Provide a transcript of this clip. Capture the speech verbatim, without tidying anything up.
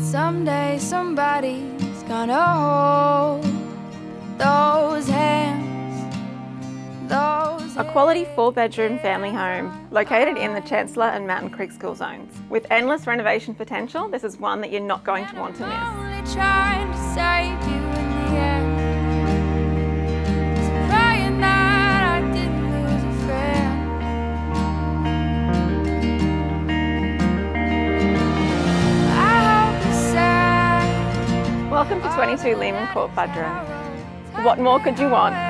Someday somebody's gonna hold those hands, those A quality four-bedroom family home located in the Chancellor and Mountain Creek school zones. With endless renovation potential, this is one that you're not going to want to miss. only trying to save you in the end. Just praying that I didn't lose a friend. I hope you're sad. Welcome to twenty-two Lehmann Court, Buderim. What more could you want?